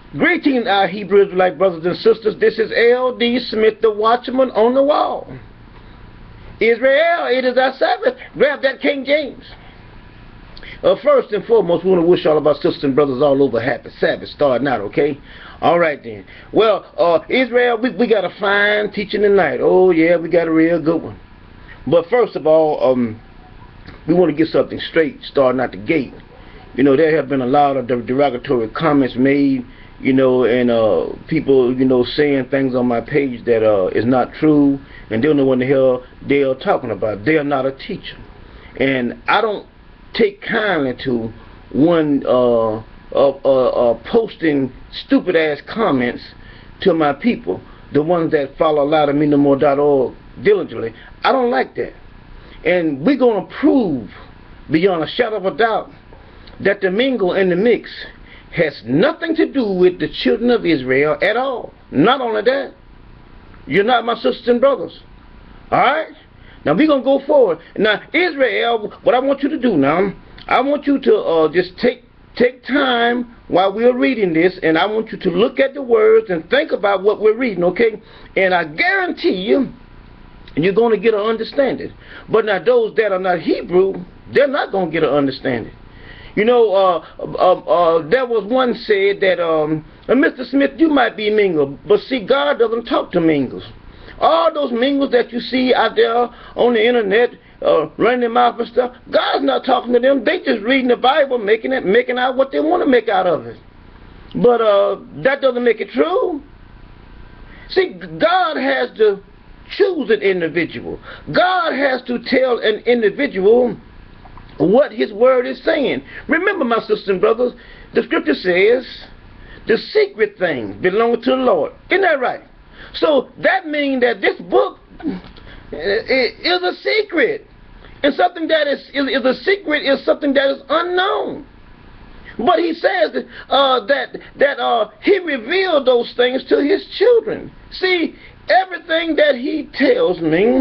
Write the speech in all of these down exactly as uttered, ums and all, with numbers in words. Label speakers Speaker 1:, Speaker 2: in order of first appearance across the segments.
Speaker 1: Greetings, our Hebrew Israelite brothers and sisters. This is L D Smith, the watchman on the wall. Israel, it is our Sabbath. Grab that King James. Uh, first and foremost, we want to wish all of our sisters and brothers all over happy Sabbath starting out, okay? All right then. Well, uh, Israel, we, we got a fine teaching tonight. Oh yeah, we got a real good one. But first of all, um, we want to get something straight starting out the gate. You know, there have been a lot of derogatory comments made, you know, and uh, people, you know, saying things on my page that uh, is not true, and they don't know what the hell they are talking about. They are not a teacher. And I don't take kindly to one uh, uh, uh, uh, posting stupid-ass comments to my people, the ones that follow loud and mean no more dot org diligently. I don't like that. And we're going to prove beyond a shadow of a doubt that the mingle and the mix has nothing to do with the children of Israel at all. Not only that, you're not my sisters and brothers. Alright? Now we're going to go forward. Now Israel, what I want you to do now, I want you to uh, just take take time while we're reading this, and I want you to look at the words and think about what we're reading, okay? And I guarantee you, you're going to get an understanding. But now those that are not Hebrew, they're not going to get an understanding. You know, uh, uh, uh, there was one said that, um, Mister Smith, you might be mingled, but see, God doesn't talk to mingles. All those mingles that you see out there on the internet, uh, running their mouth and stuff, God's not talking to them. They just reading the Bible, making it, making out what they want to make out of it. But uh, that doesn't make it true. See, God has to choose an individual. God has to tell an individual what his word is saying. Remember, my sisters and brothers, the scripture says the secret things belong to the Lord. Isn't that right? So that means that this book is a secret. And something that is, is, is a secret is something that is unknown. But he says uh, that, that uh, he revealed those things to his children. See, everything that he tells me,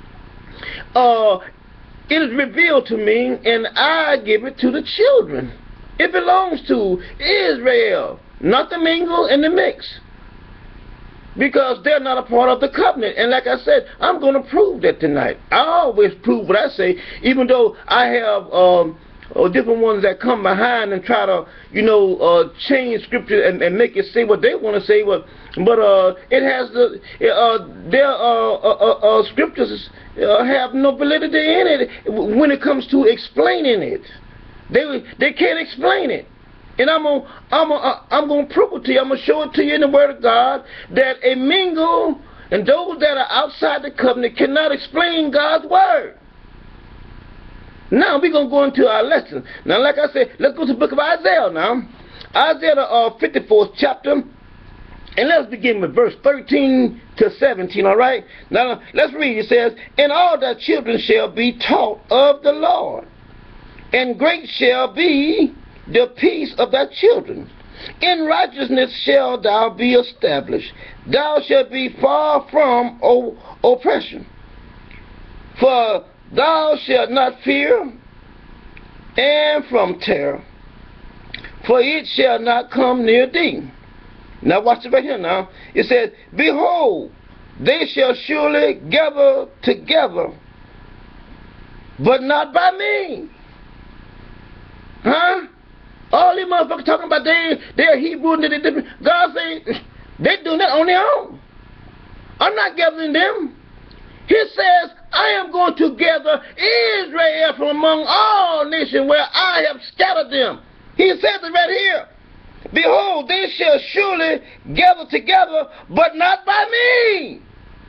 Speaker 1: uh, it is revealed to me, and I give it to the children. It belongs to Israel, not the mingle and the mix, because they're not a part of the covenant. And like I said, I'm going to prove that tonight. I always prove what I say, even though I have um, uh, different ones that come behind and try to, you know, uh, change scripture and, and make it say what they want to say. But, but uh, it has the uh, their uh, uh, uh, scriptures uh, have no validity in it when it comes to explaining it. They they can't explain it. And I'm gonna I'm gonna I'm gonna prove it to you. I'm gonna show it to you in the Word of God that a mingle and those that are outside the covenant cannot explain God's Word. Now we're gonna go into our lesson. Now, like I said, let's go to the book of Isaiah now. Isaiah the uh, fifty-fourth chapter, and let's begin with verse thirteen to seventeen. All right. Now let's read. It says, "And all thy children shall be taught of the Lord, and great shall be the peace of thy children. In righteousness shall thou be established. Thou shalt be far from oppression. For thou shalt not fear, and from terror, for it shall not come near thee." Now watch it right here now. It says, "Behold, they shall surely gather together, but not by me." Huh? All these motherfuckers talking about they they're Hebrew and they're different. God saying they're doing that on their own. I'm not gathering them. He says, "I am going to gather Israel from among all nations where I have scattered them." He says it right here. "Behold, they shall surely gather together, but not by me."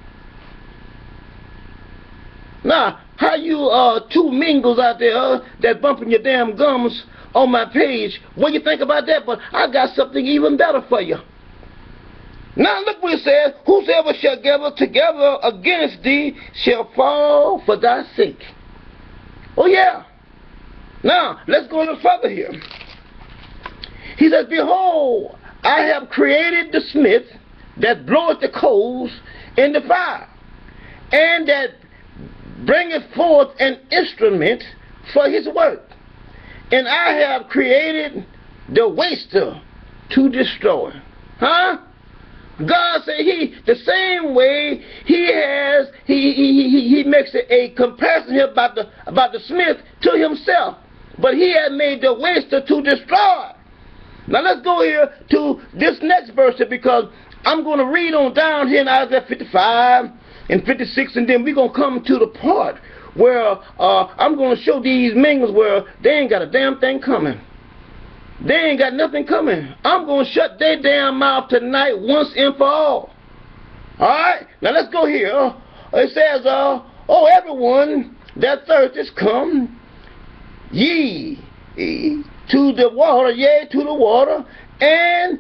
Speaker 1: Now, how you uh two mingles out there uh, that bumping your damn gums on my page, what do you think about that? But I got something even better for you. Now look what it says, "Whosoever shall gather together against thee shall fall for thy sake." Oh yeah. Now let's go a little further here. He says, "Behold, I have created the smith that bloweth the coals in the fire, and that bringeth forth an instrument for his work. And I have created the waster to destroy. Huh? God said he, the same way he has, he, he, he, he makes a comparison here about the, about the smith to himself. But he has made the waster to destroy. Now let's go here to this next verse here, because I'm going to read on down here in Isaiah fifty-five and fifty-six, and then we're going to come to the part where uh, I'm going to show these mingles where they ain't got a damn thing coming. They ain't got nothing coming. I'm going to shut their damn mouth tonight once and for all. Alright? Now let's go here. It says, uh, oh, everyone that thirsteth, come ye to the water, yea, to the water, and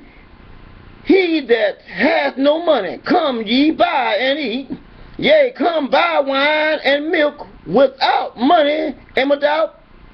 Speaker 1: he that hath no money, come ye buy and eat. Yea, come buy wine and milk without money and without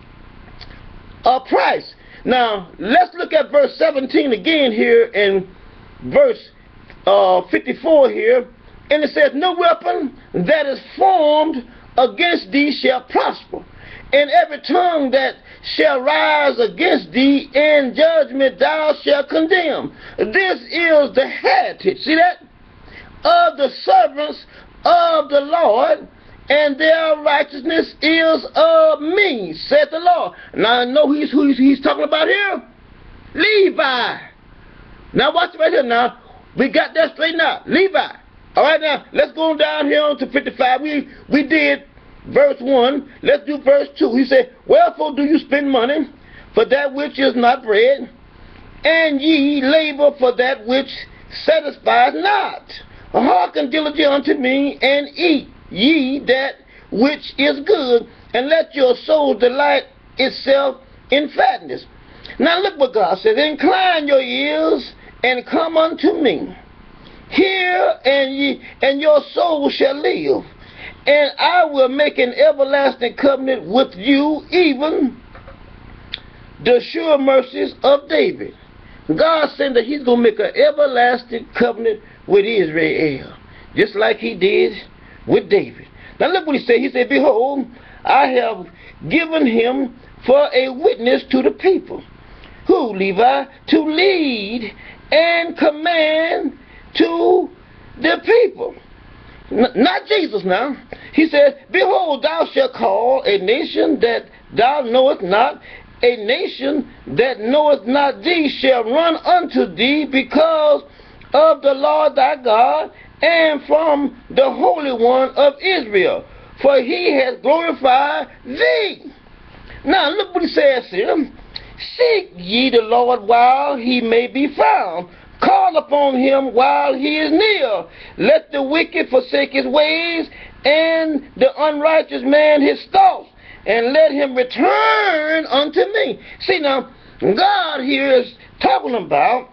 Speaker 1: a price. Now, let's look at verse seventeen again here in verse uh, fifty-four here. And it says, no weapon that is formed against thee shall prosper, and every tongue that shall rise against thee in judgment thou shalt condemn. This is the heritage, see that, of the servants of the Lord, and their righteousness is of me, saith the Lord. Now I know he's who he's, he's talking about here. Levi. Now watch it right here now. We got that straightened out. Levi. All right, now let's go down here on to fifty-five. We we did verse one. Let's do verse two. He said, wherefore do you spend money for that which is not bread, and ye labor for that which satisfies not? Hearken diligently unto me, and eat ye that which is good, and let your soul delight itself in fatness. Now look what God says. Incline your ears and come unto me. Hear, and ye and your soul shall live, and I will make an everlasting covenant with you, even the sure mercies of David. God said that he's going to make an everlasting covenant with Israel, just like he did with David. Now look what he said. He said, behold, I have given him for a witness to the people. Who, Levi? To lead and command to the people. N not Jesus now. He said, behold, thou shalt call a nation that thou knowest not, a nation that knoweth not thee shall run unto thee, because of the Lord thy God, and from the Holy One of Israel, for he has glorified thee. Now look what he says here. Seek ye the Lord while he may be found. Call upon him while he is near. Let the wicked forsake his ways, and the unrighteous man his thoughts, and let him return unto me. See now, God here is talking about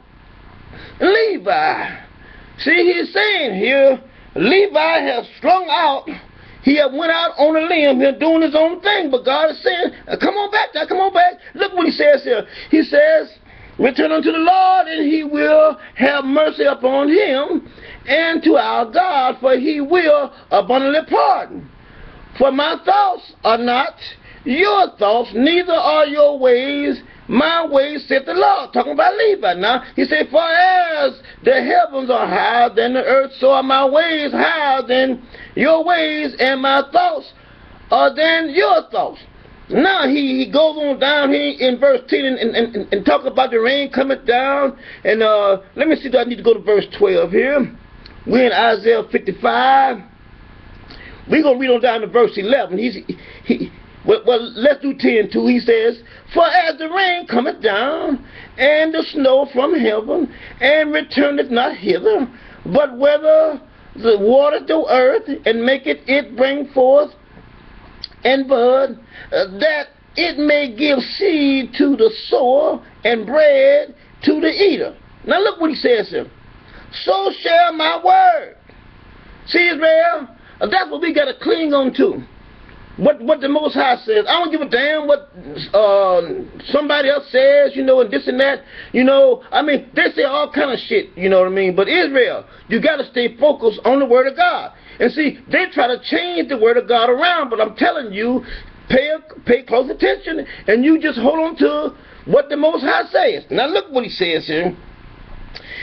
Speaker 1: Levi. See, he's saying here, Levi has strung out. He have went out on a limb here doing his own thing. But God is saying, come on back now, come on back. Look what he says here. He says, return unto the Lord, and he will have mercy upon him, and to our God, for he will abundantly pardon. For my thoughts are not your thoughts, neither are your ways my ways, saith the Lord. Talking about Levi now. He said, for as the heavens are higher than the earth, so are my ways higher than your ways, and my thoughts are than your thoughts. Now he, he goes on down here in verse ten and, and, and, and talk about the rain coming down. And uh, let me see, do I need to go to verse twelve here? We're in Isaiah fifty-five. We're going to read on down to verse eleven. He's, he, well, well, let's do ten too. He says, for as the rain cometh down, and the snow from heaven, and returneth not hither, but whether the water the earth, and maketh it bring forth and bud, uh, that it may give seed to the sower, and bread to the eater. Now look what he says here. So shall my word. See, Israel, uh, that's what we got to cling on to. What what the Most High says. I don't give a damn what uh, somebody else says, you know, and this and that. You know, I mean, they say all kind of shit, you know what I mean? But Israel, you got to stay focused on the Word of God. And see, they try to change the Word of God around, but I'm telling you, pay pay close attention, and you just hold on to what the Most High says. Now look what he says here.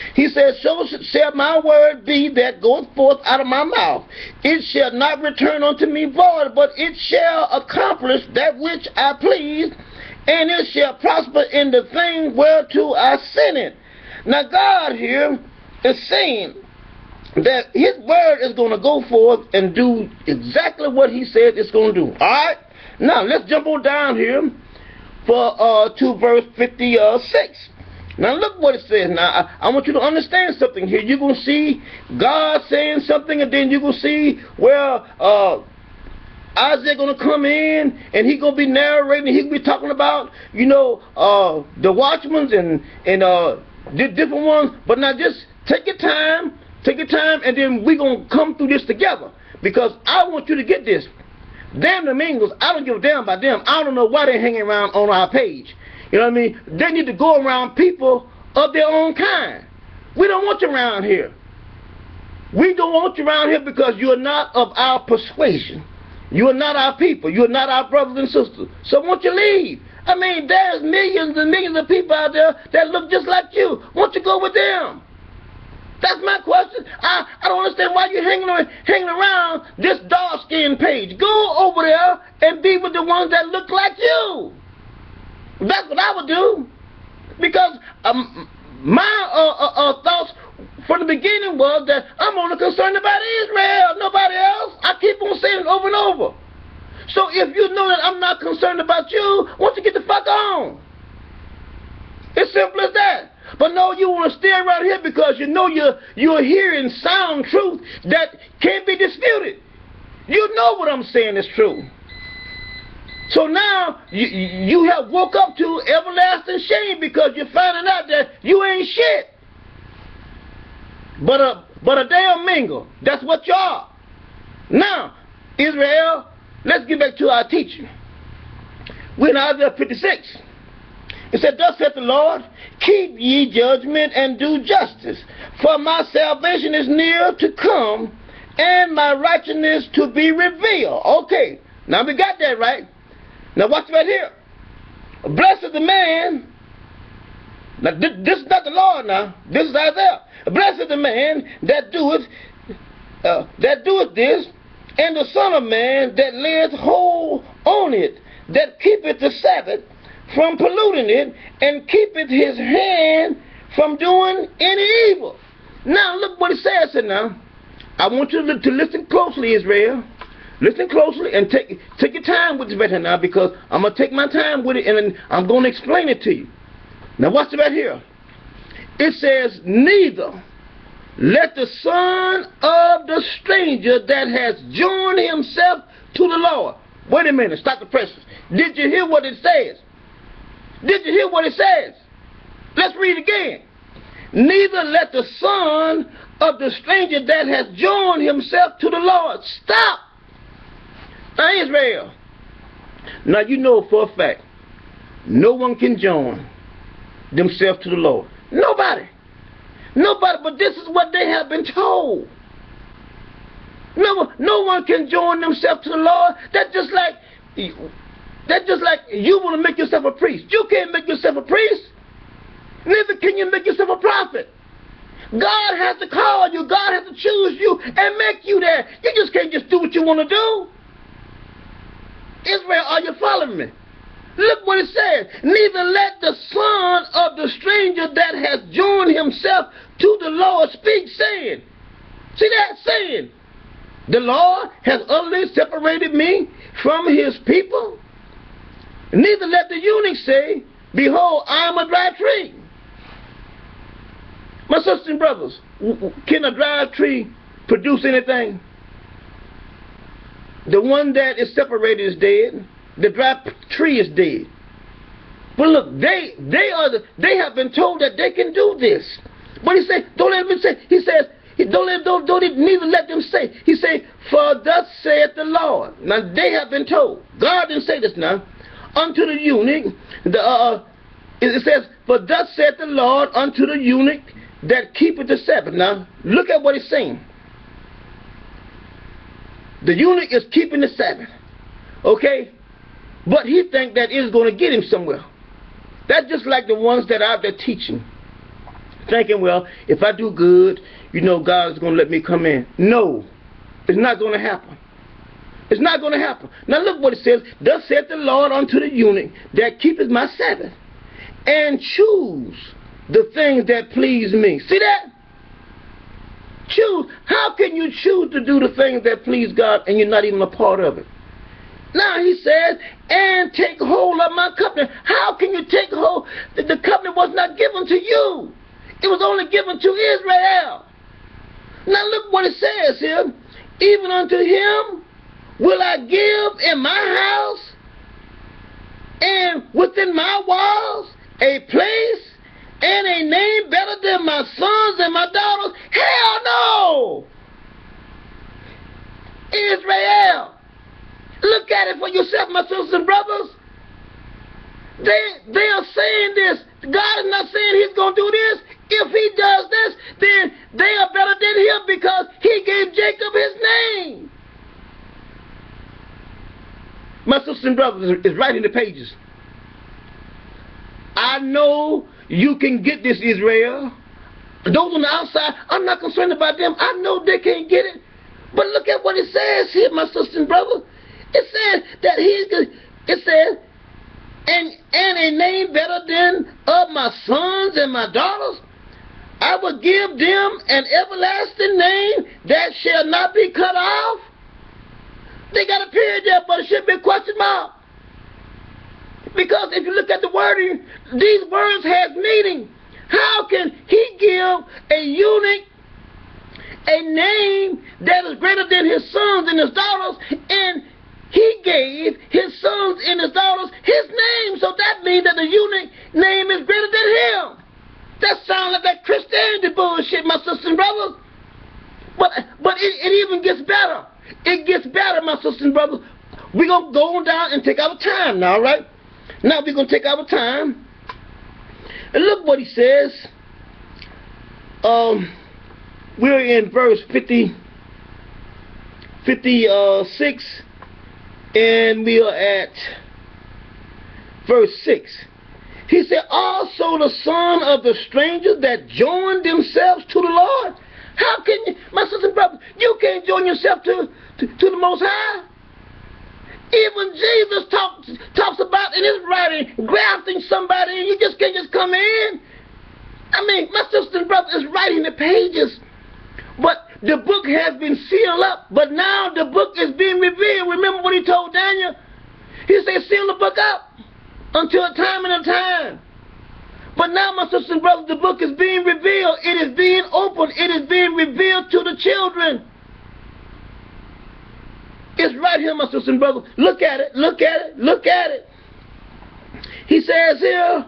Speaker 1: He says, so shall my word be that goeth forth out of my mouth. It shall not return unto me void, but it shall accomplish that which I please, and it shall prosper in the thing whereto I sent it. Now God here is saying that his word is going to go forth and do exactly what he said it's going to do. Alright? Now let's jump on down here for uh, to verse fifty-six. Now look what it says. Now I, I want you to understand something here. You're going to see God saying something, and then you're going to see where uh, Isaiah going to come in, and he going to be narrating. He going to be talking about, you know, uh, the watchmen and, and uh, di different ones. But now just take your time, take your time, and then we're going to come through this together. Because I want you to get this. Damn the Mingles, I don't give a damn about them. I don't know why they're hanging around on our page. You know what I mean? They need to go around people of their own kind. We don't want you around here. We don't want you around here because you're not of our persuasion. You are not our people. You are not our brothers and sisters. So won't you leave? I mean, there's millions and millions of people out there that look just like you. Won't you go with them? That's my question. I, I don't understand why you're hanging around, hanging around this dark-skinned page. Go over there and be with the ones that look like you. That's what I would do. Because um, my uh, uh, uh, thoughts from the beginning was that I'm only concerned about Israel, nobody else. I keep on saying it over and over. So if you know that I'm not concerned about you, why don't you get the fuck on? It's simple as that. But no, you want to stay around here because you know you're, you're hearing sound truth that can't be disputed. You know what I'm saying is true. So now you, you have woke up to everlasting shame because you're finding out that you ain't shit. But a, but a damn mingle. That's what you are. Now, Israel, let's get back to our teaching. We're in Isaiah fifty-six. It said, thus saith the Lord, keep ye judgment and do justice, for my salvation is near to come, and my righteousness to be revealed. Okay, now we got that right. Now watch right here. Blessed is the man. Now this, this is not the Lord now. This is Isaiah. Blessed is the man that doeth uh, that doeth this, and the Son of Man that layeth hold on it, that keepeth the Sabbath from polluting it, and keepeth his hand from doing any evil. Now look what it says here now. I want you to, to listen closely, Israel. Listen closely and take take your time with this right here now, because I'm going to take my time with it and I'm going to explain it to you. Now watch it right here. It says, neither let the son of the stranger that has joined himself to the Lord. Wait a minute, stop the presses. Did you hear what it says? Did you hear what it says? Let's read again. Neither let the son of the stranger that has joined himself to the Lord. Stop. Now Israel, now you know for a fact, no one can join themselves to the Lord. Nobody. Nobody, but this is what they have been told. No, no one can join themselves to the Lord. That's just like, that's just like you want to make yourself a priest. You can't make yourself a priest. Neither can you make yourself a prophet. God has to call you. God has to choose you and make you there. You just can't just do what you want to do. Israel, are you following me? Look what it says. Neither let the son of the stranger that has joined himself to the Lord speak, saying. See that saying? The Lord has utterly separated me from his people. Neither let the eunuch say, behold, I am a dry tree. My sisters and brothers, can a dry tree produce anything? The one that is separated is dead. The dry tree is dead. But look, they they are the, they have been told that they can do this. But he said, don't let them say. He says, don't let don't don't neither let them say. He said, for thus saith the Lord. Now they have been told. God didn't say this now. Unto the eunuch, the uh, it says, for thus saith the Lord unto the eunuch that keepeth the Sabbath. Now look at what he's saying. The eunuch is keeping the Sabbath. Okay? But he think that it's going to get him somewhere. That's just like the ones that are out there teaching. thinking, well, if I do good, you know, God is going to let me come in. No, it's not going to happen. It's not going to happen. Now look what it says. Thus saith the Lord unto the eunuch that keepeth my Sabbath, and choose the things that please me. See that? Choose. How can you choose to do the things that please God and you're not even a part of it? Now he says, and take hold of my covenant. How can you take hold? The, the covenant was not given to you. It was only given to Israel. Now look what it says here. Even unto him will I give in my house and within my walls a place and a name better than my sons and my daughters. Hell no! Israel, look at it for yourself, my sisters and brothers. They, they are saying this. God is not saying he's going to do this. If he does this, then they are better than him because he gave Jacob his name. My sisters and brothers, is right in the pages. I know you can get this, Israel. Those on the outside, I'm not concerned about them. I know they can't get it. But look at what it says here, my sisters and brothers. It says that he's, it says, and, and a name better than of my sons and my daughters. I will give them an everlasting name that shall not be cut off. They got a period there, but it should be a question mark. Because if you look at the wording, these words have meaning. How can he give a eunuch a name that is greater than his sons and his daughters, and he gave his sons and his daughters his name? So that means that the eunuch name is greater than him. That sounds like that Christianity bullshit, my sisters and brothers. But, but it, it even gets better. It gets better, my sisters and brothers. We're going to go on down and take our time now, right? Now we're going to take our time. And look what he says. Um, we're in verse fifty, fifty-six, and we are at verse six. He said, also the son of the strangers that joined themselves to the Lord. How can you, my sister and brother, you can't join yourself to, to, to the Most High? Even Jesus talks talks about in his writing, grafting somebody in. You just can't just come in. I mean, my sister and brother is writing the pages. But the book has been sealed up. But now the book is being revealed. Remember what he told Daniel? He said, seal the book up until a time and a time. But now, my sisters and brothers, the book is being revealed. It is being opened. It is being revealed to the children. It's right here, my sisters and brothers. Look at it. Look at it. Look at it. He says here,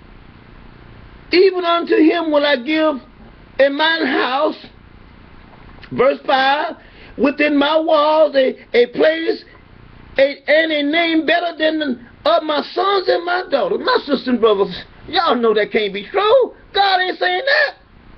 Speaker 1: even unto him will I give in mine house, verse five, within my walls a, a place a, and a name better than of my sons and my daughters. My sisters and brothers, y'all know that can't be true. God ain't saying that.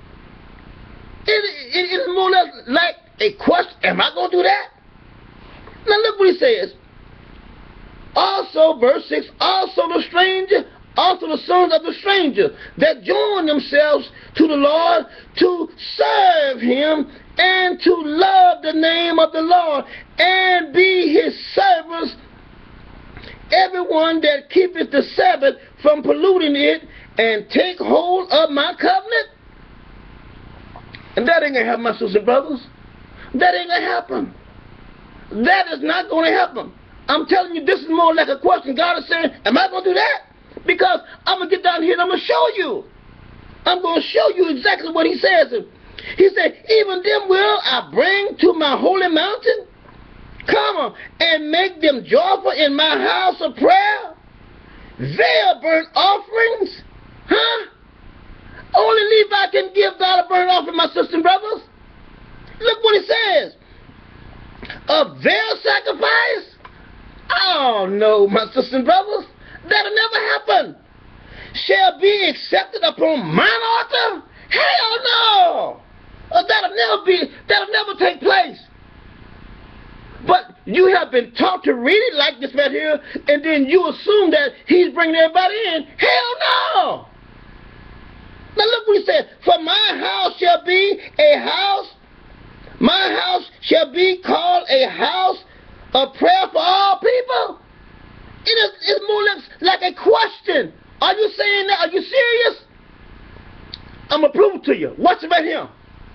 Speaker 1: It, it, it's more or less like a question. Am I going to do that? Now look what he says. Also, verse six, also the stranger, also the sons of the stranger that join themselves to the Lord to serve him and to love the name of the Lord and be his servants. Everyone that keepeth the Sabbath from polluting it and take hold of my covenant. And that ain't going to happen, my sisters and brothers. That ain't going to happen. That is not going to happen. I'm telling you, this is more like a question. God is saying, am I going to do that? Because I'm going to get down here and I'm going to show you. I'm going to show you exactly what he says. He said, even them will I bring to my holy mountain. Come on, and make them joyful in my house of prayer. Their burnt offerings. Huh? Only Levi can give God a burnt offering, my sisters and brothers. Look what it says. Of their sacrifice? Oh no, my sisters and brothers. That'll never happen. Shall be accepted upon mine altar? Hell no. Uh, that'll never be, that'll never take place. But you have been taught to read it like this right here, and then you assume that he's bringing everybody in. Hell no! Now look what he said. For my house shall be a house, my house shall be called a house of prayer for all people. It is it's more like, like a question. Are you saying that? Are you serious? I'm going to prove it to you. Watch it right here.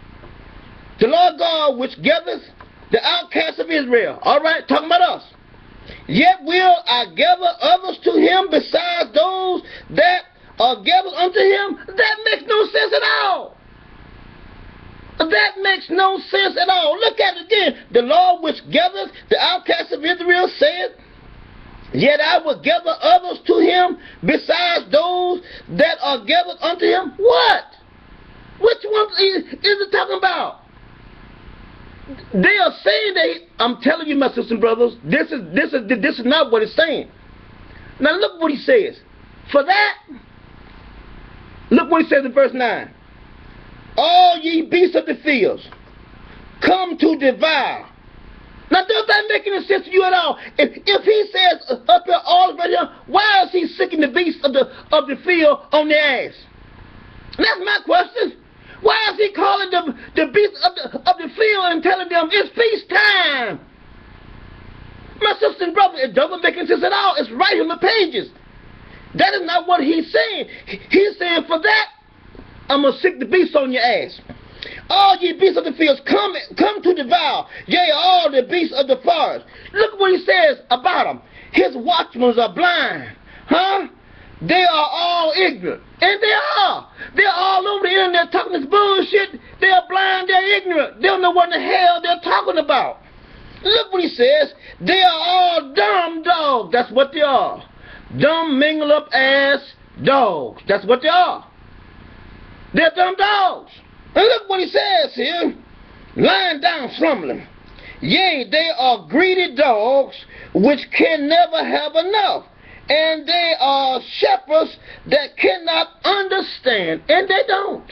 Speaker 1: The Lord God which gathereth the outcasts of Israel. All right, talking about us. Yet will I gather others to him besides those that are gathered unto him. That makes no sense at all. That makes no sense at all. Look at it again. The Lord which gathers the outcasts of Israel said, yet I will gather others to him besides those that are gathered unto him. What? Which one is, is it talking about? They are saying that he, I'm telling you, my sisters and brothers, this is this is this is not what it's saying. Now look what he says. For that, look what he says in verse nine. All ye beasts of the fields, come to devour. Now does that make any sense to you at all? If if he says up here all right here, why is he sicking the beasts of the of the field on their ass? That's my question. Why is he calling the, the beasts of the, of the field and telling them it's feast time? My sister and brother, it doesn't make any sense at all. It's right in the pages. That is not what he's saying. He's saying for that, I'm going to sick the beasts on your ass. All ye beasts of the fields, come, come to devour. Yea, all the beasts of the forest. Look what he says about them. His watchmen are blind. Huh? They are all ignorant. And they are. They're all over the internet talking this bullshit. They're blind, they're ignorant. They don't know what in the hell they're talking about. Look what he says. They are all dumb dogs. That's what they are. Dumb, mingle up ass dogs. That's what they are. They're dumb dogs. And look what he says here. Lying down slumbering. Yea, they are greedy dogs which can never have enough. And they are shepherds that cannot understand. And they don't.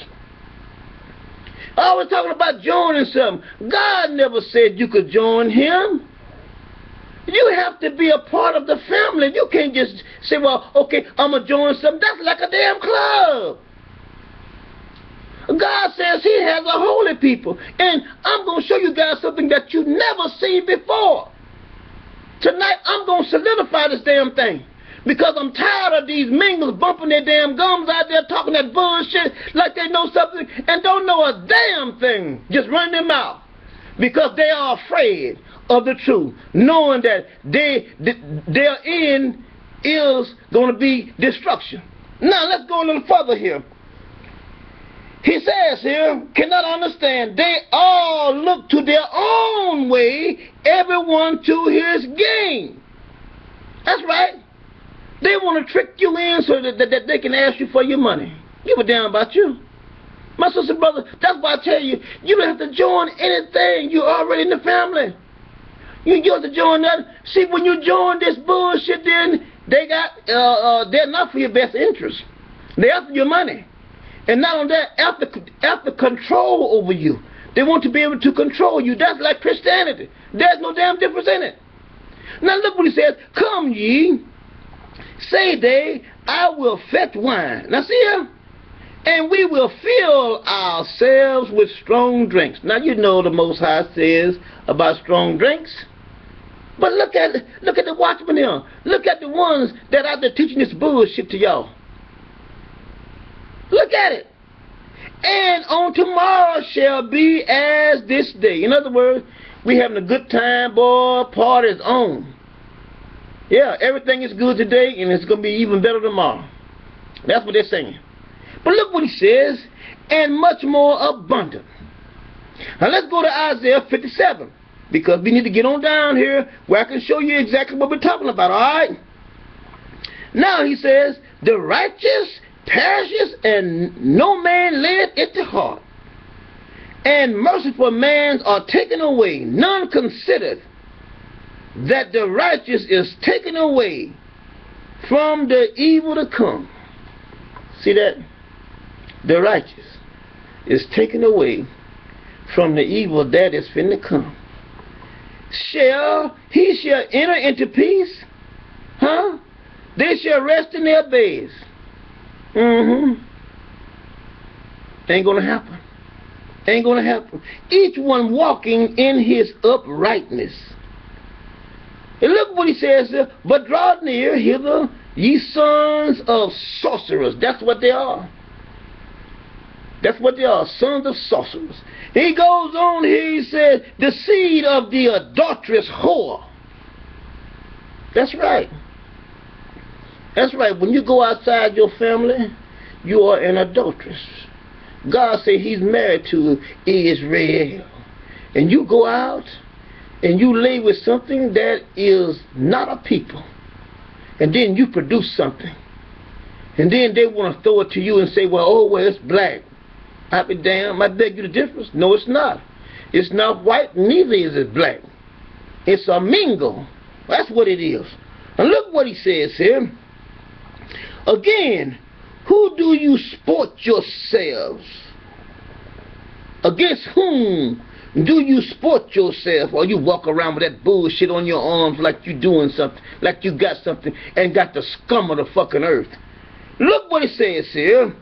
Speaker 1: I was talking about joining something. God never said you could join him. You have to be a part of the family. You can't just say, well, okay, I'm going to join something. That's like a damn club. God says he has a holy people. And I'm going to show you guys something that you've never seen before. Tonight, I'm going to solidify this damn thing. Because I'm tired of these mingles bumping their damn gums out there talking that bullshit like they know something and don't know a damn thing. Just run their mouth. Because they are afraid of the truth. Knowing that they, their end is going to be destruction. Now let's go a little further here. He says here, cannot understand. They all look to their own way, everyone to his gain. That's right. They want to trick you in so that, that, that they can ask you for your money. Give a damn about you. My sister and brother, that's why I tell you, you don't have to join anything. You're already in the family. You don't have to join that. See, when you join this bullshit, then they got, uh, uh, they're not for your best interest. They're after your money. And not only that, after, after control over you. They want to be able to control you. That's like Christianity. There's no damn difference in it. Now look what he says. Come ye, say they, I will fetch wine. Now see here. And we will fill ourselves with strong drinks. Now you know the Most High says about strong drinks. But look at look at the watchmen here. Look at the ones that are out there teaching this bullshit to y'all. Look at it. And on tomorrow shall be as this day. In other words, we having a good time, boy. Party's on. Yeah, everything is good today, and it's going to be even better tomorrow. That's what they're saying. But look what he says, and much more abundant. Now let's go to Isaiah fifty-seven, because we need to get on down here where I can show you exactly what we're talking about, all right? Now he says, the righteous perishes, and no man layeth it to heart. And merciful men are taken away. None considereth that the righteous is taken away from the evil to come. See that? The righteous is taken away from the evil that is finna come. Shall he shall enter into peace? Huh? They shall rest in their beds. Mm-hmm. Ain't gonna happen. Ain't gonna happen. Each one walking in his uprightness. And look what he says there. But draw near hither, ye sons of sorcerers. That's what they are. That's what they are, sons of sorcerers. He goes on here, he says, the seed of the adulterous whore. That's right. That's right. When you go outside your family, you are an adulteress. God said he's married to Israel. And you go out and you lay with something that is not a people. And then you produce something. And then they want to throw it to you and say, well, oh, well, it's black. I be damn, I beg you the difference. No, it's not. It's not white, neither is it black. It's a mingle. That's what it is. And look what he says here. Again, who do you sport yourselves? Against whom do you sport yourself? Or you walk around with that bullshit on your arms like you doing something, like you got something and got the scum of the fucking earth. Look what it says here.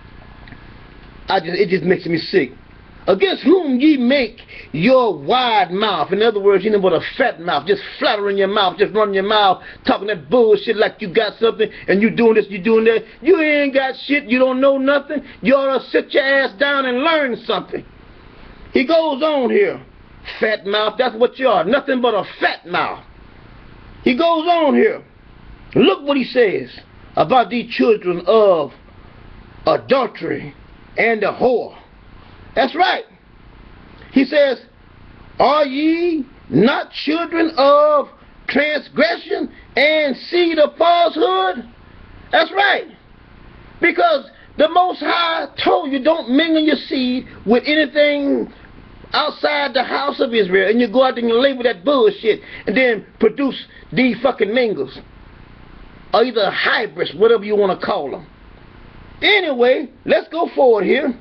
Speaker 1: I just, it just makes me sick. Against whom ye make your wide mouth. In other words, you know what, a fat mouth, just flattering your mouth, just running your mouth, talking that bullshit like you got something, and you doing this, you doing that. You ain't got shit, you don't know nothing. You ought to sit your ass down and learn something. He goes on here. Fat mouth, that's what you are, nothing but a fat mouth. He goes on here. Look what he says about these children of adultery and the whore. That's right. He says, are ye not children of transgression and seed of falsehood? That's right. Because the Most High told you don't mingle your seed with anything outside the house of Israel. And you go out there and you label that bullshit and then produce these fucking mingles. Or either hybrids, whatever you want to call them. Anyway, let's go forward here.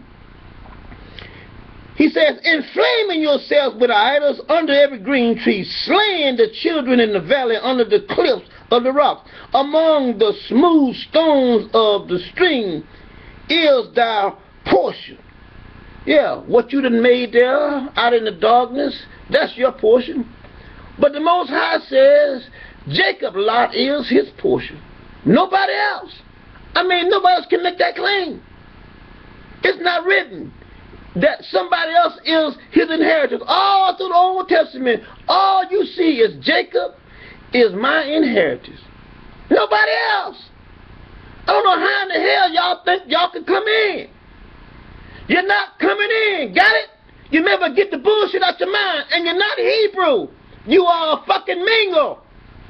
Speaker 1: He says, inflaming yourselves with idols under every green tree, slaying the children in the valley under the cliffs of the rocks, among the smooth stones of the stream is thy portion. Yeah, what you done made there out in the darkness, that's your portion. But the Most High says, Jacob lot is his portion. Nobody else. I mean, nobody else can make that claim. It's not written that somebody else is his inheritance. All through the Old Testament, all you see is Jacob is my inheritance. Nobody else. I don't know how in the hell y'all think y'all can come in. You're not coming in. Got it? You never get the bullshit out your mind. And you're not Hebrew. You are a fucking mingle.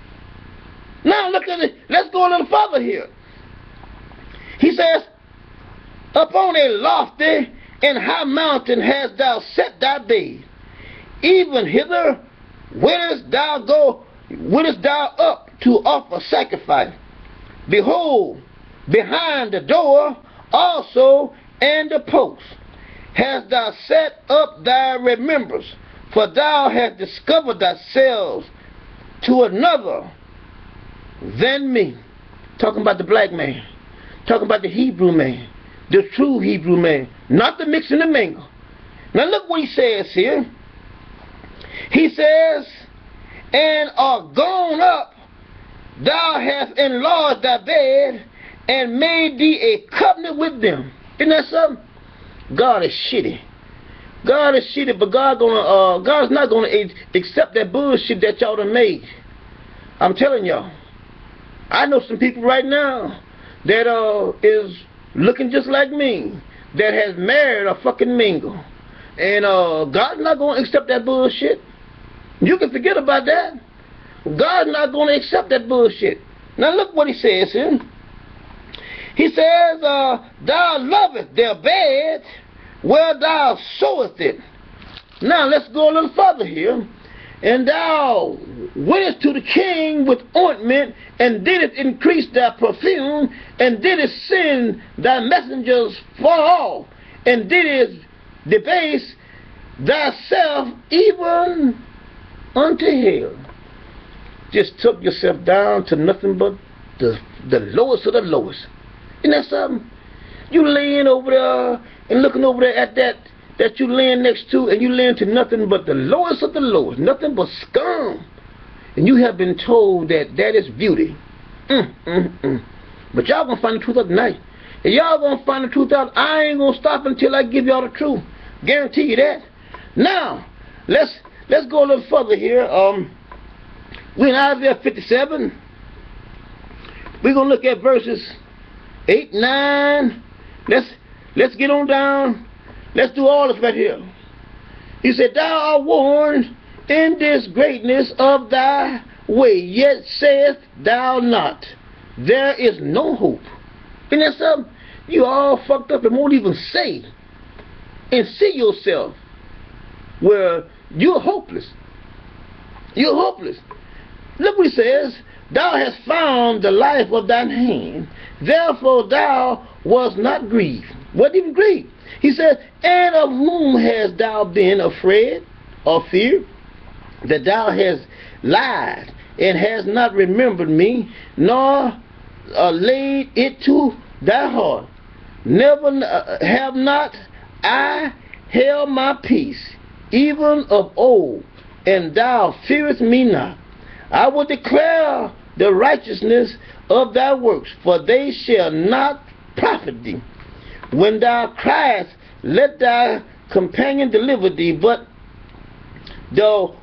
Speaker 1: Now look at it. Let's go a little further here. He says, upon a lofty and high mountain hast thou set thy bed. Even hither wouldest thou go, wouldest thou up to offer sacrifice. Behold, behind the door also and the post hast thou set up thy remembrance, for thou hast discovered thyself to another than me. Talking about the black man. Talking about the Hebrew man. The true Hebrew man. Not the mix and the mingle. Now look what he says here. He says, and are gone up, thou hast enlarged thy bed, and made thee a covenant with them. Isn't that something? God is shitty. God is shitty, but God gonna uh God's not gonna accept that bullshit that y'all done made. I'm telling y'all. I know some people right now that uh is looking just like me, that has married a fucking mingle. And uh God's not gonna accept that bullshit. You can forget about that. God's not gonna accept that bullshit. Now look what he says here. He says, uh, thou lovest their bed where thou sowest it. Now let's go a little further here. And thou wentest to the king with ointment, and didst increase thy perfume, and didst send thy messengers far off, and didst debase thyself even unto hell. Just took yourself down to nothing but the, the lowest of the lowest. Isn't that something? You laying over there and looking over there at that that you laying next to, and you laying to nothing but the lowest of the lowest, nothing but scum, and you have been told that that is beauty. Mm, mm, mm. But y'all gonna find the truth out tonight. And y'all gonna find the truth out. I ain't gonna stop until I give y'all the truth. Guarantee you that. Now, let's let's go a little further here. Um, we're in Isaiah fifty-seven. We're gonna look at verses eight, nine. Let's let's get on down. Let's do all this right here. He said, "Thou art warned in this greatness of thy way, yet sayest thou not, there is no hope." Isn't that something? You all fucked up and won't even say and see yourself where you're hopeless. You're hopeless. Look what he says. "Thou hast found the life of thine hand, therefore thou wast not grieved." What even grieved? He said, "And of whom hast thou been afraid or feared? That thou hast lied and hast not remembered me, nor uh, laid it to thy heart. Never uh, have not I held my peace, even of old, and thou fearest me not. I will declare the righteousness of thy works, for they shall not profit thee. When thou criest, let thy companion deliver thee, but the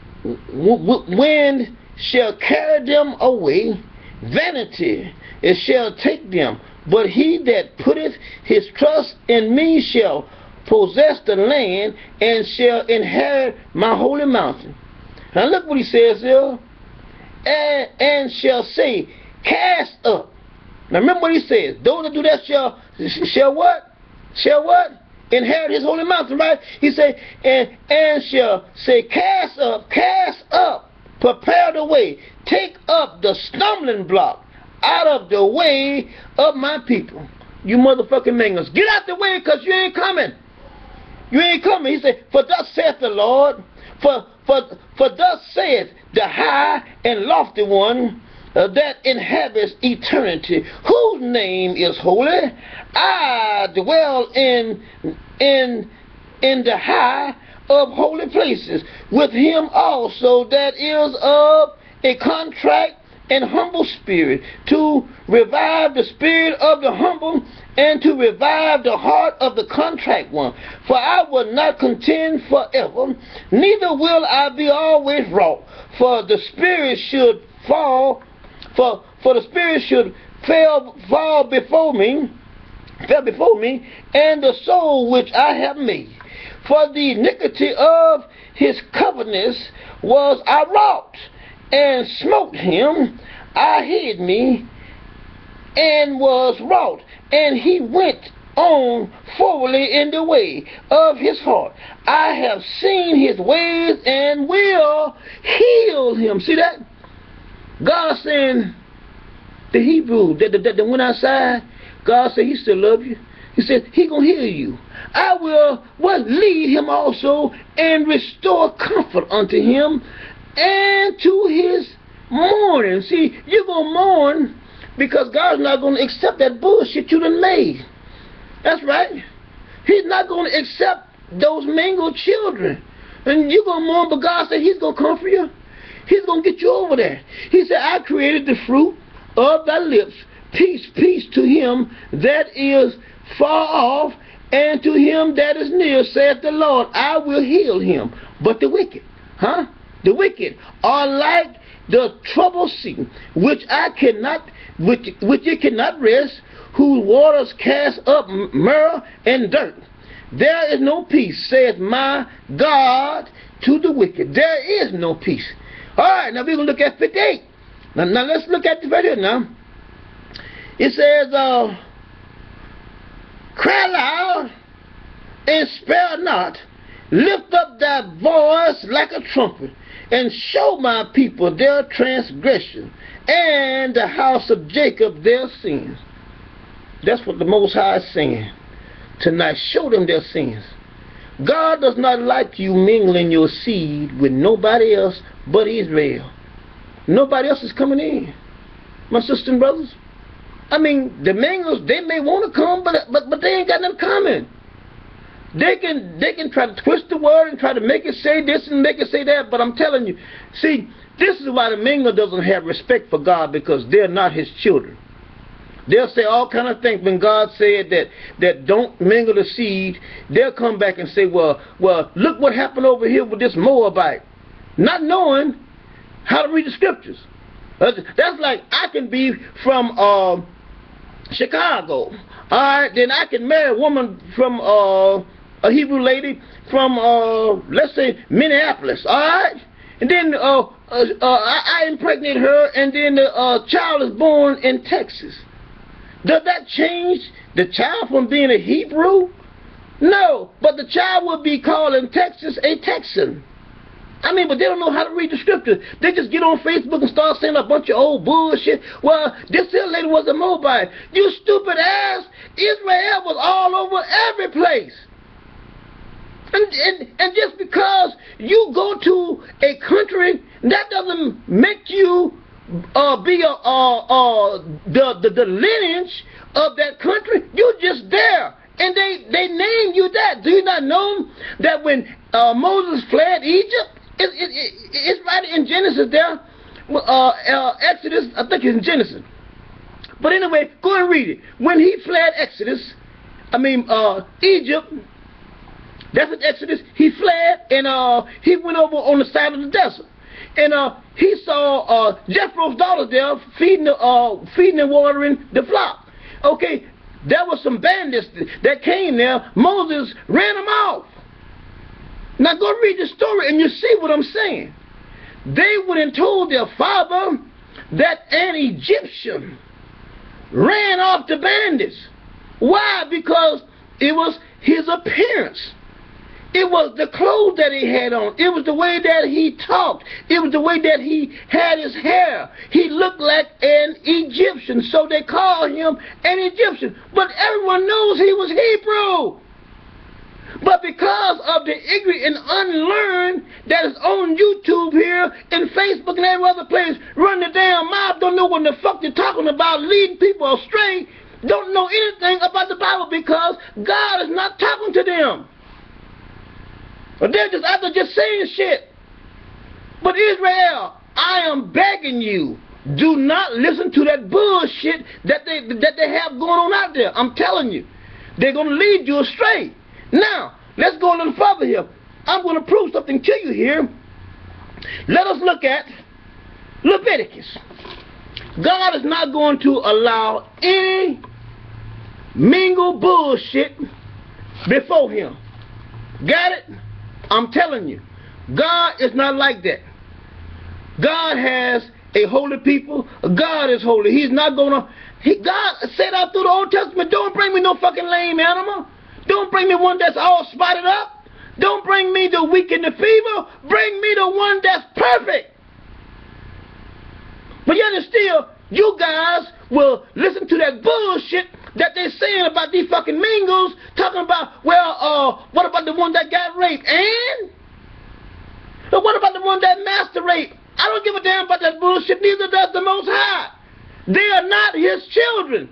Speaker 1: wind shall carry them away, vanity it shall take them. But he that putteth his trust in me shall possess the land, and shall inherit my holy mountain." Now look what he says here. And, and shall say, "Cast up." Now remember what he says. Those that do that shall, shall what? Shall what? Inherit his holy mountain, right? He said, and, and shall say, "Cast up, cast up, prepare the way, take up the stumbling block out of the way of my people." You motherfucking mangers, get out the way, because you ain't coming. You ain't coming. He said, "For thus saith the Lord, for for for thus saith the high and lofty one uh, that inhabits eternity, whose name is holy. I dwell in in in the high of holy places, with him also that is of a contract and humble spirit, to revive the spirit of the humble, and to revive the heart of the contrite one. For I will not contend forever, neither will I be always wrought. For the spirit should fall, for for the spirit should fail, fall before me, fell before me, and the soul which I have made. For the iniquity of his covetousness was I wrought, and smote him. I hid me, and was wrought, and he went on forwardly in the way of his heart. I have seen his ways, and will heal him." See that? God saying, the Hebrew that, that, that went outside, God said he still love you. He said he gonna heal you. I will what lead him also, and restore comfort unto him, and to his mourning. See, you're gonna mourn because God's not gonna accept that bullshit you done made. That's right. He's not gonna accept those mangled children. And you're gonna mourn, but God said he's gonna comfort you. He's gonna get you over there. He said, "I created the fruit of thy lips. Peace, peace to him that is far off, and to him that is near, saith the Lord. I will heal him." But the wicked, huh? The wicked are like the troubled sea, which I cannot, which which it cannot rest, whose waters cast up myrrh and dirt. There is no peace, saith my God, to the wicked. There is no peace. All right, now we're gonna look at fifty-eight. Now, now let's look at this right here. Now it says, uh, "Cry loud and spare not, lift up thy voice like a trumpet, and show my people their transgression, and the house of Jacob their sins." That's what the Most High is saying tonight. Show them their sins. God does not like you mingling your seed with nobody else but Israel. Nobody else is coming in, my sisters and brothers. I mean, the mingles, they may want to come, but but but they ain't got nothing coming. They can they can try to twist the word and try to make it say this and make it say that, but I'm telling you, see, this is why the mingle doesn't have respect for God, because they're not his children. They'll say all kind of things. When God said that that don't mingle the seed, they'll come back and say, well, well, look what happened over here with this Moabite. Not knowing how to read the scriptures. That's like I can be from uh, Chicago. All right, then I can marry a woman from uh, a Hebrew lady from, uh, let's say, Minneapolis. All right, and then uh, uh, uh, I, I impregnate her, and then the uh, child is born in Texas. Does that change the child from being a Hebrew? No, but the child will be called in Texas a Texan. I mean, but they don't know how to read the scripture. They just get on Facebook and start saying a bunch of old bullshit. Well, this here lady was a Moabite. You stupid ass. Israel was all over every place. And, and, and just because you go to a country, that doesn't make you uh, be a, uh, uh, the, the, the lineage of that country. You're just there. And they, they named you that. Do you not know that when uh, Moses fled Egypt, It, it, it, it's right in Genesis there, uh, uh, Exodus, I think it's in Genesis. But anyway, go and read it. When he fled Exodus, I mean uh, Egypt, that's in Exodus, he fled and uh, he went over on the side of the desert. And uh, he saw uh, Jethro's daughter there feeding, the, uh, feeding and watering the flock. Okay, there were some bandits that came there. Moses ran them off. Now go read the story and you see what I'm saying. They went and told their father that an Egyptian ran off the bandits. Why? Because it was his appearance. It was the clothes that he had on. It was the way that he talked. It was the way that he had his hair. He looked like an Egyptian, so they called him an Egyptian. But everyone knows he was Hebrew. But because of the ignorant and unlearned that is on YouTube here and Facebook and every other place, run the damn mouth, don't know what the fuck they're talking about, leading people astray, don't know anything about the Bible because God is not talking to them. But they're just out there just saying shit. But Israel, I am begging you, do not listen to that bullshit that they, that they have going on out there. I'm telling you, they're going to lead you astray. Now, let's go a little further here. I'm going to prove something to you here. Let us look at Leviticus. God is not going to allow any mingle bullshit before him. Got it? I'm telling you. God is not like that. God has a holy people. God is holy. He's not going to... He, God said out through the Old Testament, don't bring me no fucking lame animal. Don't bring me one that's all spotted up. Don't bring me the weak and the feeble. Bring me the one that's perfect. But yet and still, you guys will listen to that bullshit that they're saying about these fucking mingles, talking about, well, uh, what about the one that got raped? And? But what about the one that master raped? I don't give a damn about that bullshit, neither does the Most High. They are not his children.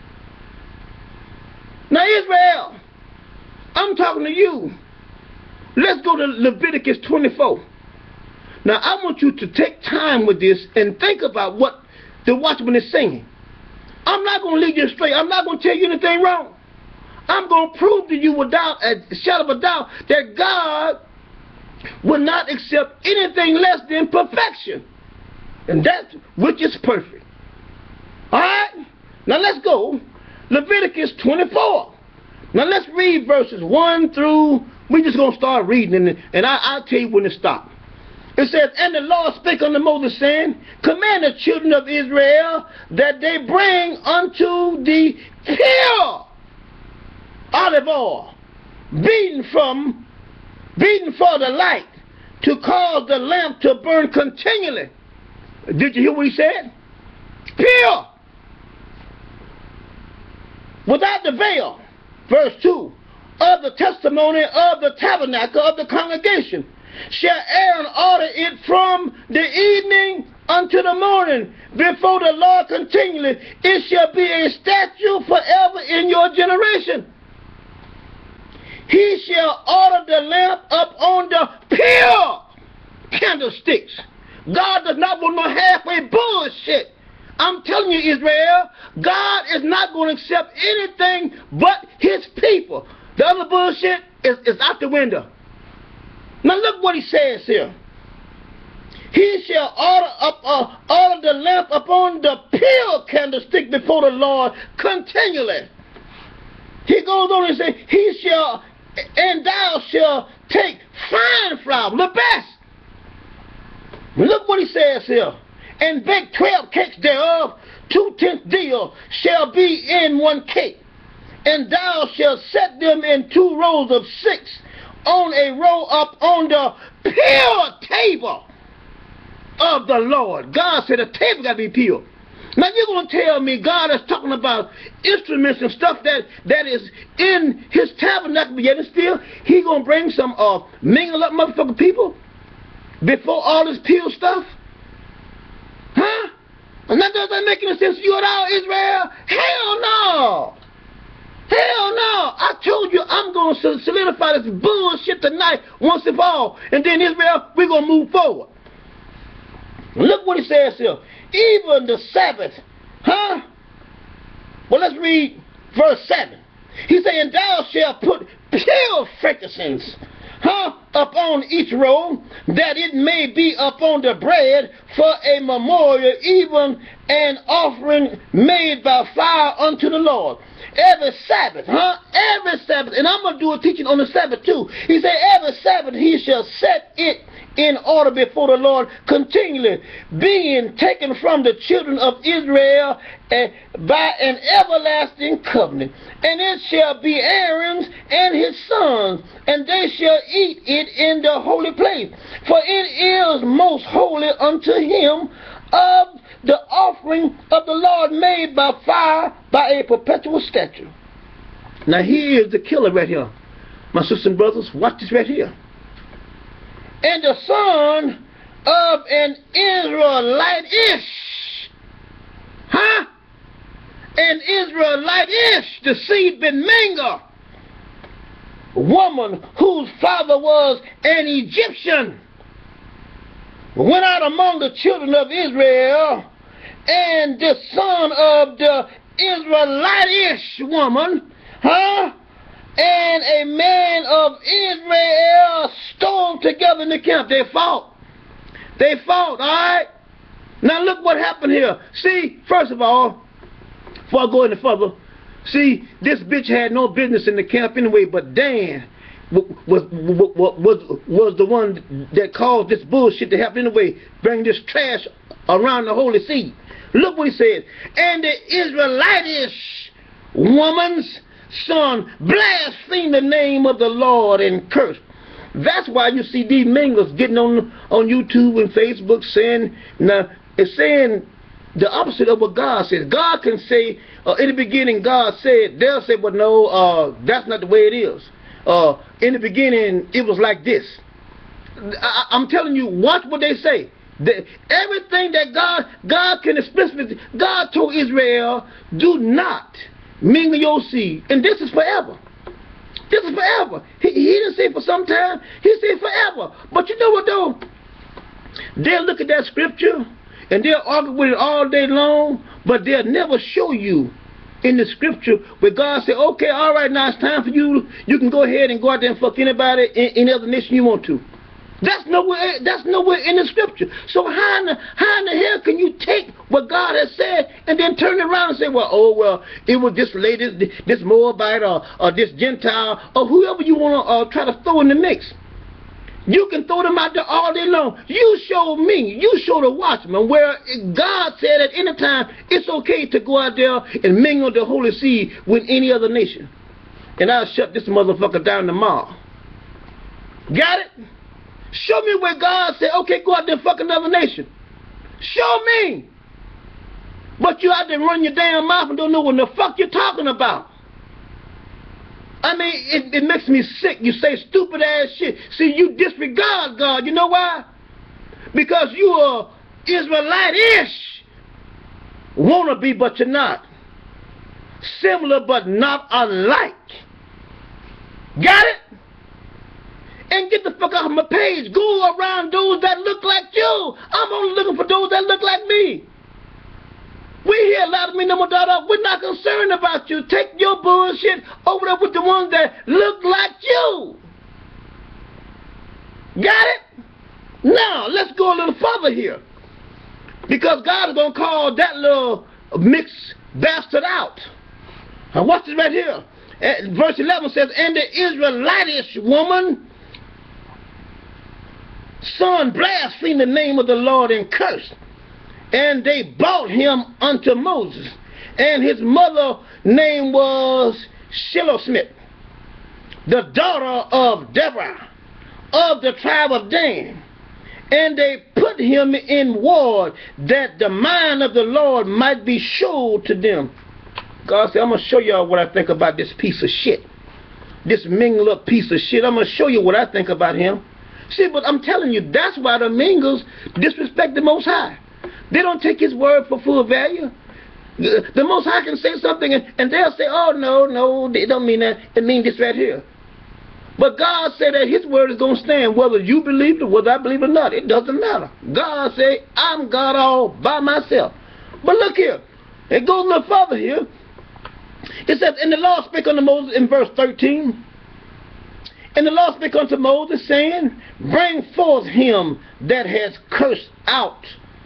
Speaker 1: Now, Israel, I'm talking to you. Let's go to Leviticus twenty-four. Now, I want you to take time with this and think about what the watchman is saying. I'm not going to lead you astray. I'm not going to tell you anything wrong. I'm going to prove to you without a shadow of a doubt that God will not accept anything less than perfection. And that which is perfect. Alright? Now let's go. Leviticus twenty-four. Now let's read verses one through, we're just going to start reading and, and I, I'll tell you when to stop. It says, and the Lord spake unto Moses, saying, command the children of Israel that they bring unto the pure olive oil, beaten from, beaten for the light, to cause the lamp to burn continually. Did you hear what he said? Pure, without the veil. Verse two, of the testimony of the tabernacle of the congregation, shall Aaron order it from the evening unto the morning before the Lord continually. It shall be a statute forever in your generation. he shall order the lamp up on the pure candlesticks. God does not want no halfway bullshit. I'm telling you, Israel, God is not going to accept anything but his people. The other bullshit is, is out the window. Now look what he says here. He shall order up uh, order the lamp upon the pure candlestick before the Lord continually. He goes on and says, he shall, and thou shalt take fine flour, the best. Look what he says here. And bake twelve cakes thereof, two tenths deal shall be in one cake. And thou shalt set them in two rows of six, on a row up on the pure table of the Lord. God said the table got to be pure. Now you're going to tell me God is talking about instruments and stuff that, that is in his tabernacle, but yet and still he going to bring some uh, mingle up motherfucking people before all this pure stuff? Huh? And that doesn't make any sense to you at all, Israel? Hell no! Hell no! I told you I'm going to solidify this bullshit tonight once and for all. And then Israel, we're going to move forward. Look what he says here. Even the Sabbath. Huh? Well, let's read verse seven. He said, and thou shalt put pure frankincense, huh, upon each roll, that it may be upon the bread for a memorial, even an offering made by fire unto the Lord. Every Sabbath, huh? Every Sabbath, and I'm going to do a teaching on the Sabbath too. He said, every Sabbath he shall set it in order before the Lord continually, being taken from the children of Israel uh, by an everlasting covenant. And it shall be Aaron's and his sons, and they shall eat it in the holy place. For it is most holy unto him, of the offering of the Lord made by fire, by a perpetual statute. Now here is the killer right here. My sisters and brothers, watch this right here. And the son of an Israelitish, huh? An Israelitish, the seed been mingled, woman whose father was an Egyptian, went out among the children of Israel, and the son of the Israelitish woman, huh? And a man of Israel stormed together in the camp. They fought. They fought, all right? Now look what happened here. See, first of all, before I go any further, see, this bitch had no business in the camp anyway, but Dan was, was, was, was the one that caused this bullshit to happen anyway, bring this trash around the holy seed. Look what he said. And the Israelitish woman's son blasphemed the name of the Lord and cursed. That's why you see these mingles getting on on YouTube and Facebook saying, now it's saying the opposite of what God says. God can say, uh, in the beginning God said, they'll say, but no, uh, that's not the way it is. Uh, in the beginning it was like this. I, I'm telling you, watch what they say. The, everything that God, God can explicitly, God told Israel, do not mingle your seed. And this is forever. This is forever. He, he didn't say for some time. He said forever. But you know what though? They'll look at that scripture and they'll argue with it all day long, but they'll never show you in the scripture where God said, okay, all right, now it's time for you. You can go ahead and go out there and fuck anybody in any other nation you want to. That's nowhere, that's nowhere in the scripture. So how in, the, how in the hell can you take what God has said and then turn it around and say, well, oh, well, it was this lady, this Moabite, or, or this Gentile, or whoever you want to uh, try to throw in the mix. You can throw them out there all day long. You show me, you show the watchman where God said at any time it's okay to go out there and mingle the holy seed with any other nation. And I'll shut this motherfucker down tomorrow. Got it? Show me where God said, okay, go out there and fuck another nation. Show me. But you out there run your damn mouth and don't know what the fuck you're talking about. I mean, it, it makes me sick. You say stupid ass shit. See, you disregard God. You know why? Because you are Israelitish. Wanna be, but you're not. Similar, but not alike. Got it? And get the fuck off my page. Go around those that look like you. I'm only looking for those that look like me. We hear a lot of me, no more daughter. We're not concerned about you. Take your bullshit over there with the ones that look like you. Got it? Now, let's go a little further here. Because God is going to call that little mixed bastard out. Now, watch this right here. Uh, verse eleven says, and the Israelitish woman, son, blasphemed the name of the Lord and cursed. And they brought him unto Moses. And his mother name was Shilosmith, the daughter of Deborah, of the tribe of Dan. And they put him in ward, that the mind of the Lord might be showed to them. God said, I'm going to show y'all what I think about this piece of shit. This mingled up piece of shit. I'm going to show you what I think about him. See, but I'm telling you, that's why the mingles disrespect the Most High. They don't take his word for full value. The, the Most High can say something and, and they'll say, oh, no, no, it don't mean that. It means this right here. But God said that his word is going to stand whether you believe it or whether I believe it or not. It doesn't matter. God said, I'm God all by myself. But look here. It goes a little further here. It says, and the Lord spake unto Moses in verse thirteen. And the Lord spake unto Moses, saying, bring forth him that has cursed out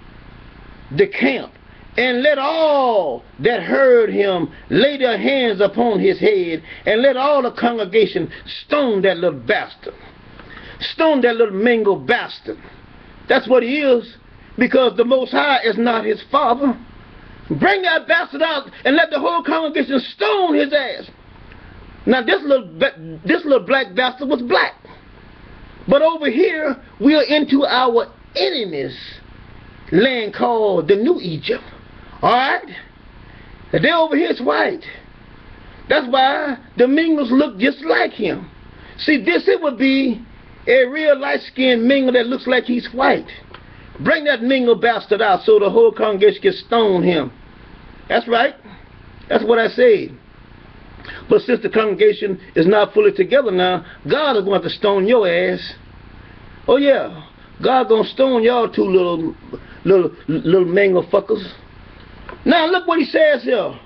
Speaker 1: the camp, and let all that heard him lay their hands upon his head, and let all the congregation stone that little bastard. Stone that little mingled bastard. That's what he is, because the Most High is not his father. Bring that bastard out and let the whole congregation stone his ass. Now this little this little black bastard was black, but over here we are into our enemies' land called the New Egypt. Alright? And they over here is white. That's why the mingles look just like him. See, this it would be a real light-skinned mingle that looks like he's white. Bring that mingle bastard out so the whole congregation can stone him. That's right. That's what I said. But since the congregation is not fully together now, God is going to stone your ass. Oh yeah. God gonna stone y'all two little, little, little mango fuckers. Now look what he says here.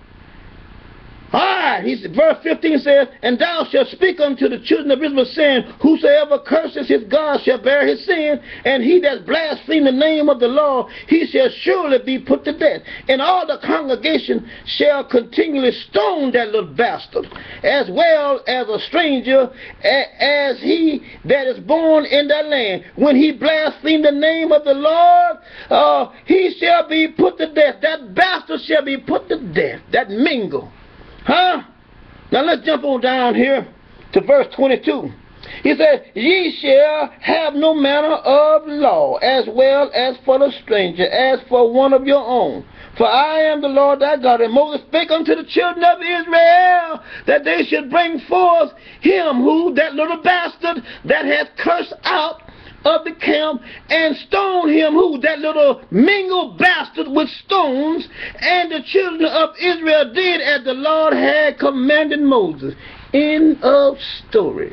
Speaker 1: Alright, he said, verse fifteen says, and thou shalt speak unto the children of Israel, saying, whosoever curses his God shall bear his sin, and he that blasphemes the name of the Lord, he shall surely be put to death. And all the congregation shall continually stone that little bastard, as well as a stranger, as he that is born in that land. When he blasphemes the name of the Lord, uh, he shall be put to death. That bastard shall be put to death. That mingle. Huh? Now let's jump on down here to verse twenty-two. He said, ye shall have no manner of law, as well as for the stranger, as for one of your own. For I am the Lord thy God. And Moses spake unto the children of Israel, that they should bring forth him who, that little bastard, that hath cursed out of the camp, and stone him who, that little mingled bastard with stones. And the children of Israel did as the Lord had commanded Moses. End of story.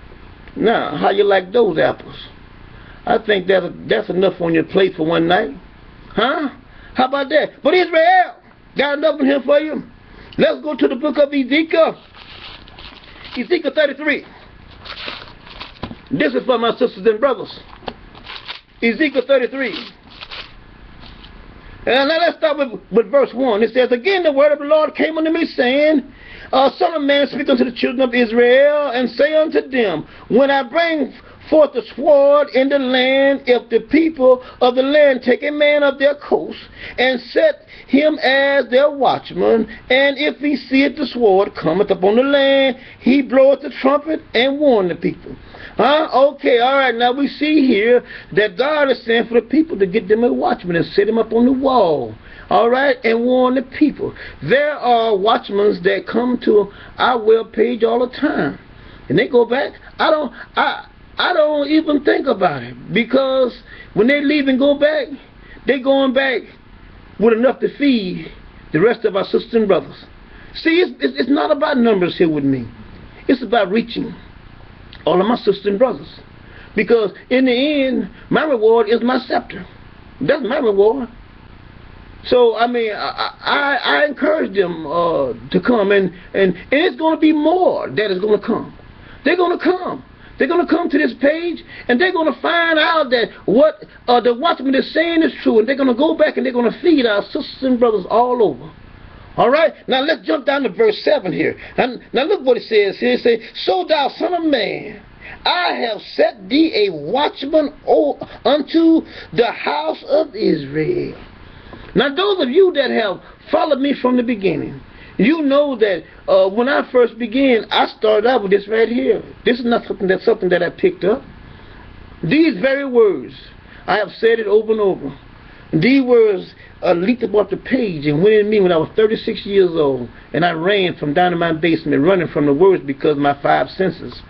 Speaker 1: Now, how you like those apples? I think that that's enough on your plate for one night. Huh? How about that? But Israel, got enough in here for you. Let's go to the book of Ezekiel. Ezekiel thirty-three. This is for my sisters and brothers. Ezekiel thirty-three. And now let's start with, with verse one. It says, again the word of the Lord came unto me, saying, uh, Son of man, speak unto the children of Israel, and say unto them, when I bring forth the sword in the land, if the people of the land take a man of their coast, and set him as their watchman, and if he seeth the sword cometh upon the land, he bloweth the trumpet and warn the people. Huh? Okay, all right. Now we see here that God is saying for the people to get them a watchman and set him up on the wall. All right, and warn the people. There are watchmen that come to our web page all the time, and they go back. I don't. I. I don't even think about it, because when they leave and go back, they going back with enough to feed the rest of our sisters and brothers. See, it's, it's not about numbers here with me. It's about reaching. all of my sisters and brothers. Because in the end, my reward is my scepter. That's my reward. So, I mean, I, I, I encourage them uh, to come, and, and, and it's going to be more that is going to come. They're going to come. They're going to come to this page, and they're going to find out that what uh, the watchman is saying is true, and they're going to go back and they're going to feed our sisters and brothers all over. All right? Now, let's jump down to verse seven here. And, now, look what it says here. It says, so thou son of man, I have set thee a watchman unto the house of Israel. Now, those of you that have followed me from the beginning, you know that uh, when I first began, I started out with this right here. This is not something that something that I picked up. These very words, I have said it over and over. These words uh, leaped up the page and went in me when I was thirty-six years old, and I ran from down in my basement, running from the words because my five senses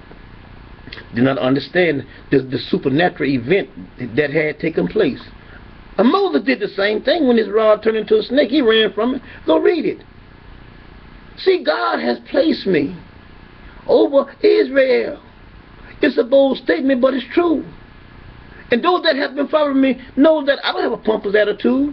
Speaker 1: did not understand the, the supernatural event that had taken place. And Moses did the same thing when his rod turned into a snake. He ran from it. Go read it. See, God has placed me over Israel. It's a bold statement, but it's true. And those that have been following me know that I don't have a pompous attitude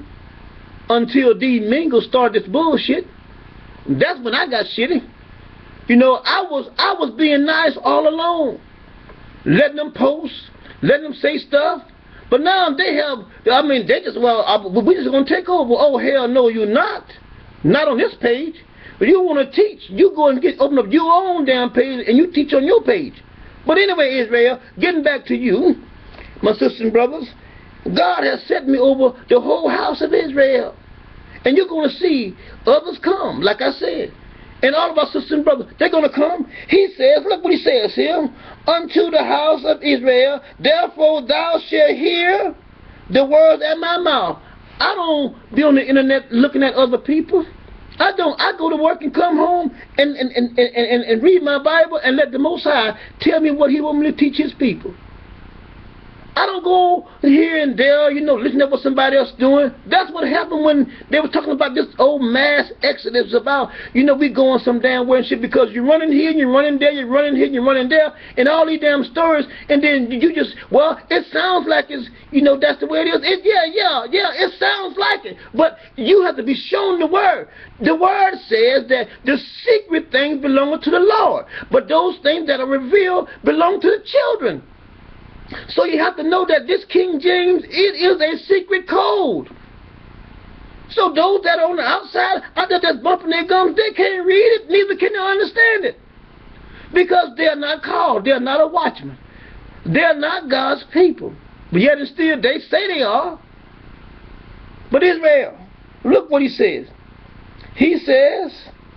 Speaker 1: until these mingles started this bullshit. That's when I got shitty. You know, I was I was being nice all along, letting them post, letting them say stuff. But now they have, I mean, they just, well, I, we just going to take over. Oh, hell no, you're not. Not on this page. But you want to teach, you go and get open up your own damn page and you teach on your page. But anyway, Israel, getting back to you, my sisters and brothers, God has set me over the whole house of Israel. And you're going to see others come, like I said. And all of our sisters and brothers, they're going to come. He says, look what he says here. Unto the house of Israel, therefore thou shalt hear the words at my mouth. I don't be on the internet looking at other people. I don't. I go to work and come home and, and, and, and, and, and read my Bible and let the Most High tell me what he wants me to teach his people. I don't go here and there, you know, listen to what somebody else doing. That's what happened when they were talking about this old mass exodus about, you know, we going some damn way and shit because you're running here and you're running there, you're running here and you're running there, and all these damn stories, and then you just, well, it sounds like it's, you know, that's the way it is. It, yeah, yeah, yeah, it sounds like it. But you have to be shown the word. The word says that the secret things belong to the Lord, but those things that are revealed belong to the children. So you have to know that this King James, it is a secret code. So those that are on the outside, out there that's bumping their gums, they can't read it, neither can they understand it. Because they're not called, they're not a watchman. They're not God's people. But yet and still, they say they are. But Israel, look what he says. He says,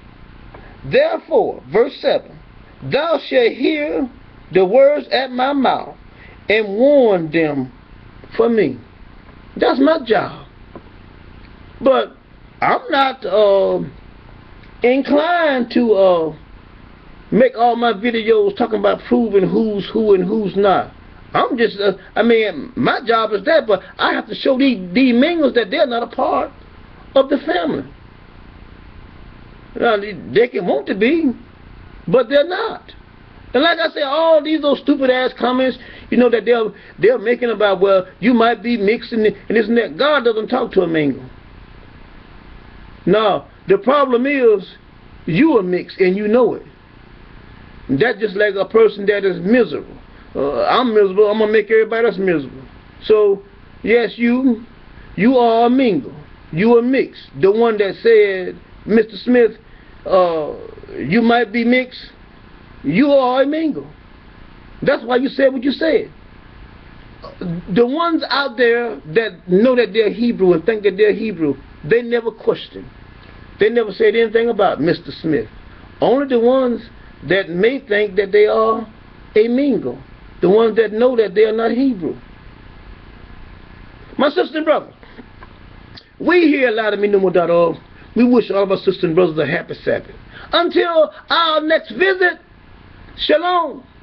Speaker 1: therefore, verse seven, thou shalt hear the words at my mouth, and warn them for me. That's my job. But I'm not uh, inclined to uh, make all my videos talking about proving who's who and who's not. I'm just, uh, I mean, my job is that, but I have to show these, these mingles that they're not a part of the family. Now, they, they can want to be, but they're not. And like I said, all these those stupid ass comments, you know, that they're they're making about, well, you might be mixing and this and that. God doesn't talk to a mingle. No, the problem is you are mixed and you know it. That's just like a person that is miserable. Uh, I'm miserable. I'm gonna make everybody else miserable. So yes, you you are a mingle. You are mixed. The one that said, Mister Smith, uh, you might be mixed. You are a mingle. That's why you said what you said. The ones out there that know that they're Hebrew and think that they're Hebrew, they never question. They never said anything about Mister Smith. Only the ones that may think that they are a mingle. The ones that know that they are not Hebrew. My sister and brother, we here at light of me no more dot org, we wish all of our sisters and brothers a happy Sabbath. Until our next visit, shalom.